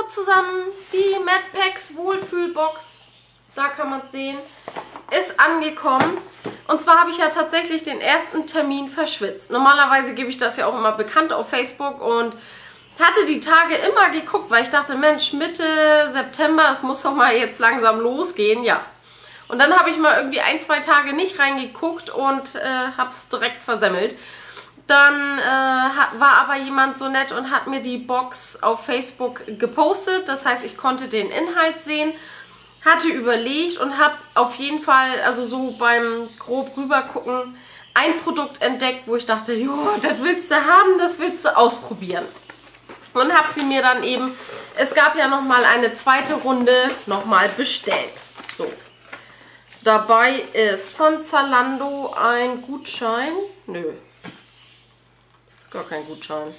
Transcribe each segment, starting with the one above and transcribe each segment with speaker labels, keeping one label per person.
Speaker 1: Hallo zusammen, die Madpacks Wohlfühlbox, da kann man es sehen, ist angekommen. Und zwar habe ich ja tatsächlich den ersten Termin verschwitzt. Normalerweise gebe ich das ja auch immer bekannt auf Facebook und hatte die Tage immer geguckt, weil ich dachte, Mensch, Mitte September, es muss doch mal jetzt langsam losgehen, ja. Und dann habe ich mal irgendwie 1, 2 Tage nicht reingeguckt und habe es direkt versemmelt. Dann war aber jemand so nett und hat mir die Box auf Facebook gepostet. Das heißt, ich konnte den Inhalt sehen, hatte überlegt und habe auf jeden Fall, also so beim grob rübergucken, ein Produkt entdeckt, wo ich dachte, jo, das willst du haben, das willst du ausprobieren. Und habe sie mir dann eben, es gab ja nochmal eine zweite Runde, nochmal bestellt. So. Dabei ist von Zalando ein Gutschein. Nö. Ist gar kein Gutschein.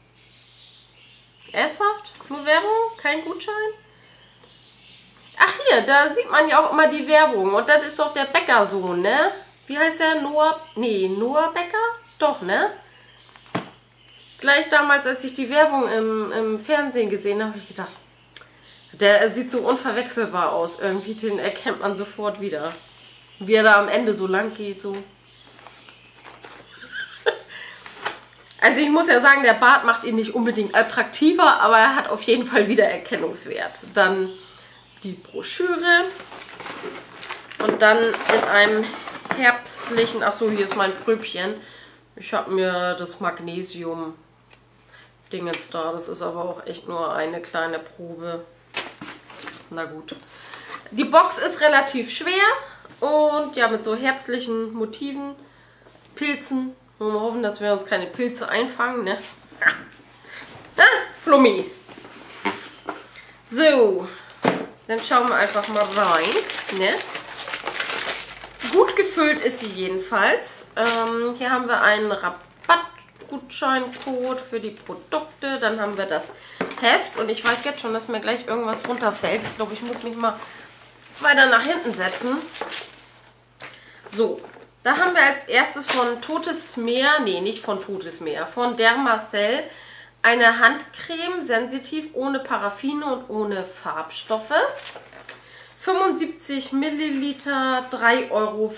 Speaker 1: Ernsthaft? Nur Werbung? Kein Gutschein? Ach hier, da sieht man ja auch immer die Werbung. Und das ist doch der Bäckersohn, ne? Wie heißt der? Noah? Nee, Noah Bäcker? Doch, ne? Gleich damals, als ich die Werbung im Fernsehen gesehen habe, habe ich gedacht, der sieht so unverwechselbar aus. Irgendwie, den erkennt man sofort wieder. Wie er da am Ende so lang geht, so. Also ich muss ja sagen, der Bart macht ihn nicht unbedingt attraktiver, aber er hat auf jeden Fall Wiedererkennungswert. Dann die Broschüre. Und dann in einem herbstlichen, achso, hier ist mein Pröbchen. Ich habe mir das Magnesium-Dingens da. Das ist aber auch echt nur eine kleine Probe. Na gut. Die Box ist relativ schwer und ja, mit so herbstlichen Motiven, Pilzen. Und wir hoffen, dass wir uns keine Pilze einfangen, ne? Ah, Flummi. So, dann schauen wir einfach mal rein, ne? Gut gefüllt ist sie jedenfalls. Hier haben wir einen Rabattgutscheincode für die Produkte. Dann haben wir das Heft. Und ich weiß jetzt schon, dass mir gleich irgendwas runterfällt. Ich glaube, ich muss mich mal weiter nach hinten setzen. So, da haben wir als erstes von Totes Meer, nee, nicht von Totes Meer, von Dermacell eine Handcreme, sensitiv, ohne Paraffine und ohne Farbstoffe. 75 Milliliter, 3,95 Euro.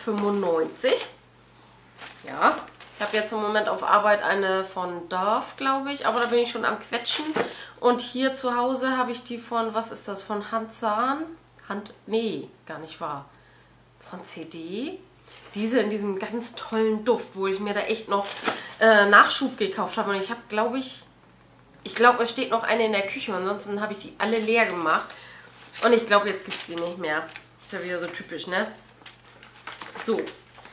Speaker 1: Ja, ich habe jetzt im Moment auf Arbeit eine von Dove, glaube ich, aber da bin ich schon am Quetschen. Und hier zu Hause habe ich die von, was ist das, von Hansan? Nee, gar nicht wahr. Von CD. Diese in diesem ganz tollen Duft, wo ich mir da echt noch Nachschub gekauft habe. Und ich habe, glaube ich glaube, es steht noch eine in der Küche. Ansonsten habe ich die alle leer gemacht. Und ich glaube, jetzt gibt es die nicht mehr. Ist ja wieder so typisch, ne? So.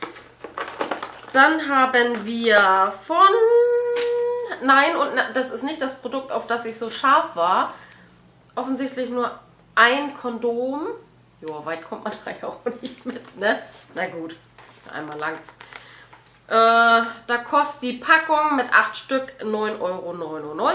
Speaker 1: Dann haben wir von... Nein, und das ist nicht das Produkt, auf das ich so scharf war. Offensichtlich nur ein Kondom. Jo, weit kommt man da ja auch nicht mit, ne? Na gut, einmal langt's. Da kostet die Packung mit 8 Stück 9,99 Euro.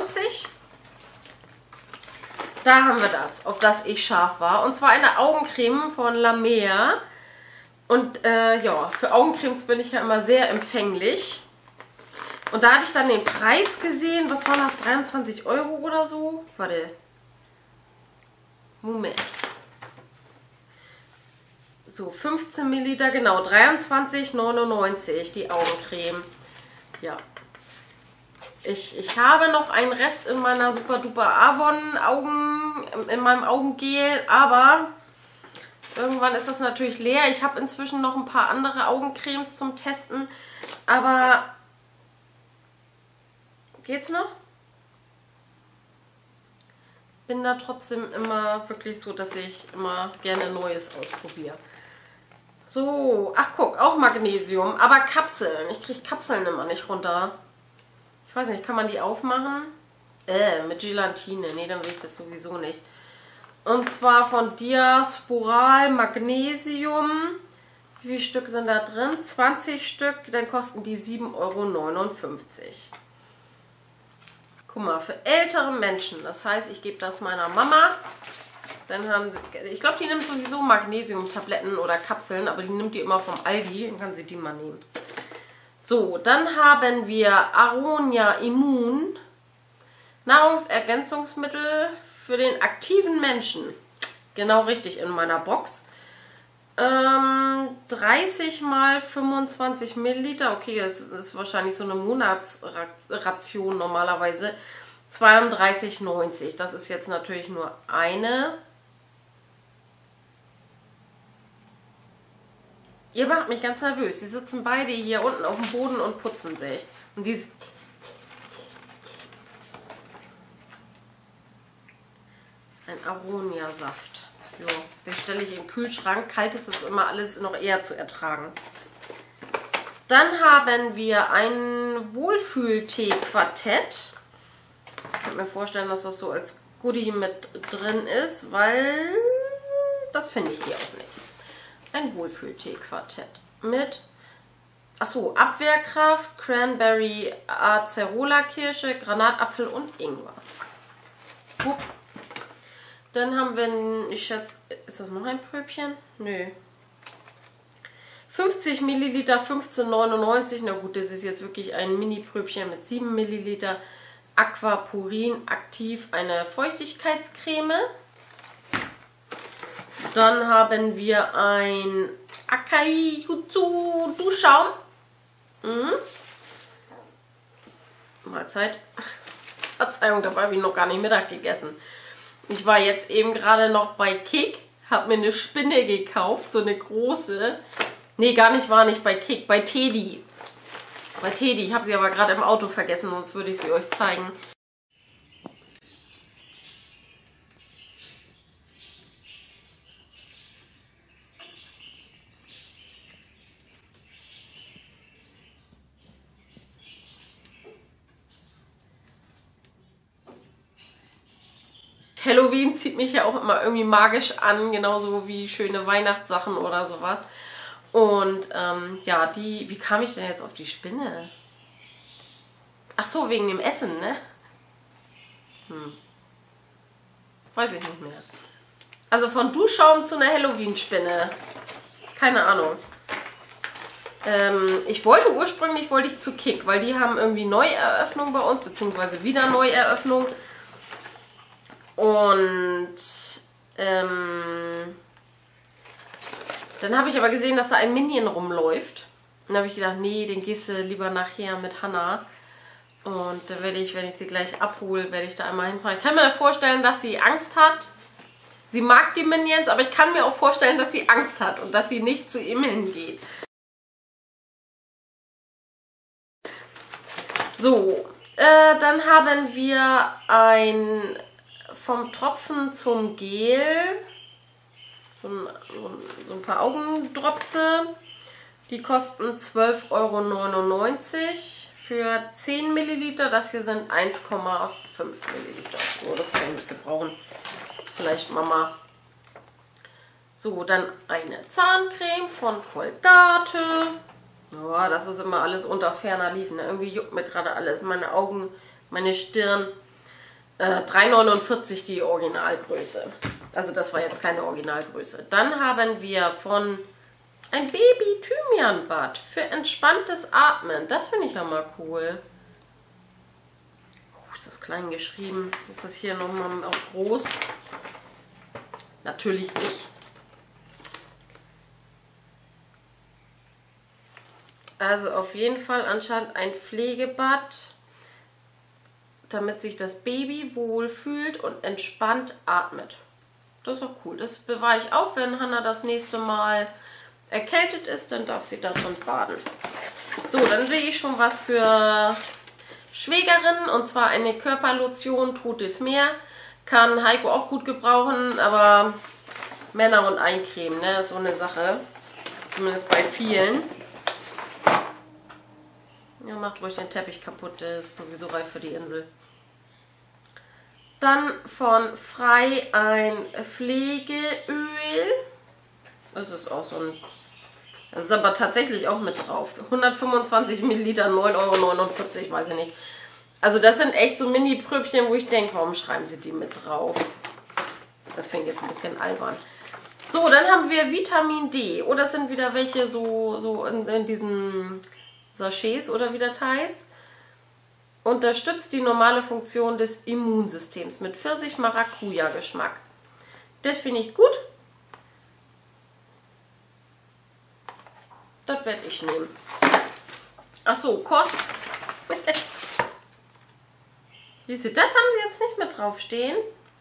Speaker 1: Da haben wir das, auf das ich scharf war. Und zwar eine Augencreme von La Mer. Und ja, für Augencremes bin ich ja immer sehr empfänglich. Und da hatte ich dann den Preis gesehen. Was war das? 23 Euro oder so? Warte. Moment. So, 15 Milliliter, genau. 23,99 die Augencreme. Ja. Ich habe noch einen Rest in meiner Super Duper Avon Augen, in meinem Augengel, aber irgendwann ist das natürlich leer. Ich habe inzwischen noch ein paar andere Augencremes zum Testen, aber geht's noch? Bin da trotzdem immer wirklich so, dass ich immer gerne Neues ausprobiere. So, ach guck, auch Magnesium, aber Kapseln. Ich kriege Kapseln immer nicht runter. Ich weiß nicht, kann man die aufmachen? Mit Gelatine. Nee, dann will ich das sowieso nicht. Und zwar von Diasporal Magnesium. Wie viele Stück sind da drin? 20 Stück, dann kosten die 7,59 Euro. Guck mal, für ältere Menschen. Das heißt, ich gebe das meiner Mama. Dann haben sie, ich glaube, die nimmt sowieso Magnesium-Tabletten oder Kapseln, aber die nimmt die immer vom Aldi. Dann kann sie die mal nehmen. So, dann haben wir Aronia Immun. Nahrungsergänzungsmittel für den aktiven Menschen. Genau richtig in meiner Box. 30 mal 25 Milliliter. Okay, das ist wahrscheinlich so eine Monatsration normalerweise. 32,90. Das ist jetzt natürlich nur eine. Ihr macht mich ganz nervös. Sie sitzen beide hier unten auf dem Boden und putzen sich. Und diese... Ein Aronia-Saft. Ja, den stelle ich in den Kühlschrank. Kalt ist das immer alles noch eher zu ertragen. Dann haben wir ein Wohlfühltee-Quartett. Ich kann mir vorstellen, dass das so als Goodie mit drin ist, weil das finde ich hier auch nicht. Ein Wohlfühltee-Quartett mit, achso, Abwehrkraft, Cranberry, Acerola-Kirsche, Granatapfel und Ingwer. Hup. Dann haben wir, ich schätze, ist das noch ein Pröbchen? Nö. 50 Milliliter, 15,99. Na gut, das ist jetzt wirklich ein Mini-Pröbchen mit 7 Milliliter. Aquapurin aktiv, eine Feuchtigkeitscreme. Dann haben wir ein Akai Jutsu Duschschaum. Mahlzeit. Verzeihung, dabei habe ich noch gar nicht Mittag gegessen. Ich war jetzt eben gerade noch bei Kick, habe mir eine Spinne gekauft, so eine große. Nee, war nicht bei Kick, bei Teddy. Bei Teddy, ich habe sie aber gerade im Auto vergessen, sonst würde ich sie euch zeigen. Halloween zieht mich ja auch immer irgendwie magisch an, genauso wie schöne Weihnachtssachen oder sowas. Und ja, wie kam ich denn jetzt auf die Spinne? Ach so, wegen dem Essen, ne? Weiß ich nicht mehr. Also von Duschschaum zu einer Halloween-Spinne. Keine Ahnung. Ursprünglich wollte ich zu Kick, weil die haben irgendwie Neueröffnung bei uns, beziehungsweise wieder Neueröffnung. Und dann habe ich aber gesehen, dass da ein Minion rumläuft. Und dann habe ich gedacht, nee, den gehst du lieber nachher mit Hannah. Und dann werde ich, wenn ich sie gleich abhole, werde ich da einmal hinfahren. Ich kann mir vorstellen, dass sie Angst hat. Sie mag die Minions, aber ich kann mir auch vorstellen, dass sie Angst hat und dass sie nicht zu ihm hingeht. So, dann haben wir ein vom Tropfen zum Gel, so ein paar Augendropse. Die kosten 12,99 € für 10 Milliliter. Das hier sind 1,5 Milliliter. So, das kann ich gebrauchen. Vielleicht Mama. So, dann eine Zahncreme von Colgate. Ja, das ist immer alles unter ferner Liefen. Irgendwie juckt mir gerade alles. Meine Augen, meine Stirn. 3,49 die Originalgröße. Also das war jetzt keine Originalgröße. Dann haben wir von ein Baby-Thymian-Bad für entspanntes Atmen. Das finde ich ja mal cool. Ist das klein geschrieben? Ist das hier nochmal auf groß? Natürlich nicht. Also auf jeden Fall anscheinend ein Pflegebad, damit sich das Baby wohlfühlt und entspannt atmet. Das ist auch cool. Das bewahre ich auf, wenn Hannah das nächste Mal erkältet ist, dann darf sie da drin baden. So, dann sehe ich schon was für Schwägerin, und zwar eine Körperlotion Totes Meer. Kann Heiko auch gut gebrauchen, aber Männer- und Eincremen, ne, ist so eine Sache. Zumindest bei vielen. Ja, macht ruhig den Teppich kaputt, der ist sowieso reif für die Insel. Dann von Frei ein Pflegeöl. Das ist auch so ein... Das ist aber tatsächlich auch mit drauf. 125 Milliliter, 9,49 €, weiß ich nicht. Also das sind echt so Mini-Pröbchen, wo ich denke, warum schreiben sie die mit drauf? Das finde ich jetzt ein bisschen albern. So, dann haben wir Vitamin D. Oh, das sind wieder welche so in diesen Sachets oder wie das heißt. unterstützt die normale Funktion des Immunsystems mit Pfirsich-Maracuja-Geschmack. Das finde ich gut. Das werde ich nehmen. Achso, Kost. Siehst du, das haben sie jetzt nicht mit draufstehen.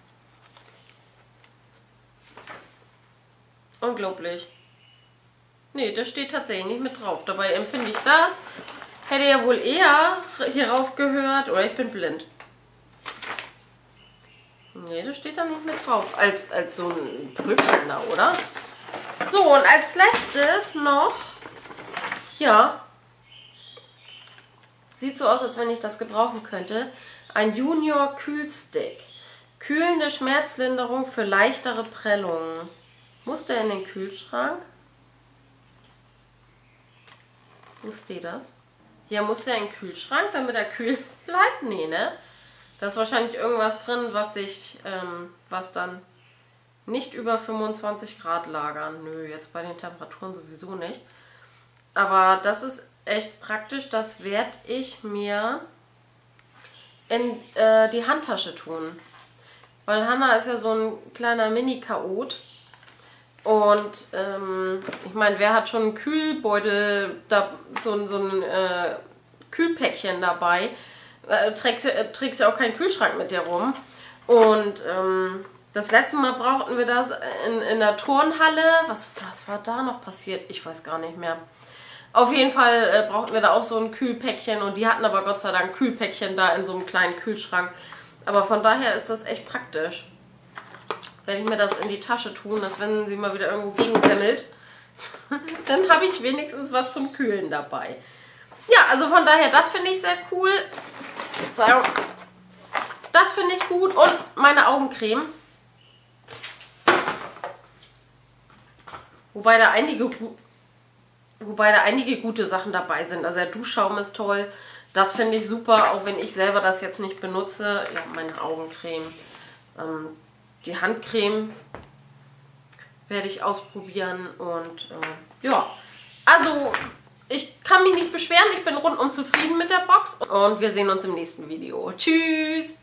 Speaker 1: Unglaublich. Nee, das steht tatsächlich nicht mit drauf. Dabei empfinde ich das. Hätte ja wohl eher hierauf gehört. Oder ich bin blind. Nee, das steht da nicht mit drauf. Als so ein Pröbchen da, oder? So, und als letztes noch. Ja. Sieht so aus, als wenn ich das gebrauchen könnte. Ein Junior Kühlstick. Kühlende Schmerzlinderung für leichtere Prellungen. Muss der in den Kühlschrank? Wo steht das? Ja, muss der in den Kühlschrank, damit er kühl bleibt? Nee, ne? Da ist wahrscheinlich irgendwas drin, was dann nicht über 25 Grad lagern. Nö, jetzt bei den Temperaturen sowieso nicht. Aber das ist echt praktisch. Das werde ich mir in die Handtasche tun. Weil Hannah ist ja so ein kleiner Mini-Chaot. Und ich meine, wer hat schon einen Kühlbeutel, so ein Kühlpäckchen dabei? Trägst ja auch keinen Kühlschrank mit dir rum. Und das letzte Mal brauchten wir das in der Turnhalle. Was war da noch passiert? Ich weiß gar nicht mehr. Auf jeden Fall brauchten wir da auch so ein Kühlpäckchen. Und die hatten aber Gott sei Dank Kühlpäckchen da in so einem kleinen Kühlschrank. Aber von daher ist das echt praktisch. Werde ich mir das in die Tasche tun, dass wenn sie mal wieder irgendwo gegensemmelt, dann habe ich wenigstens was zum Kühlen dabei. Ja, also von daher, das finde ich sehr cool. Verzeihung. Das finde ich gut. Und meine Augencreme. Wobei da einige gute Sachen dabei sind. Also der Duschschaum ist toll. Das finde ich super, auch wenn ich selber das jetzt nicht benutze. Ja, meine Augencreme. Die Handcreme werde ich ausprobieren. Und ja, also ich kann mich nicht beschweren. Ich bin rundum zufrieden mit der Box. Und wir sehen uns im nächsten Video. Tschüss!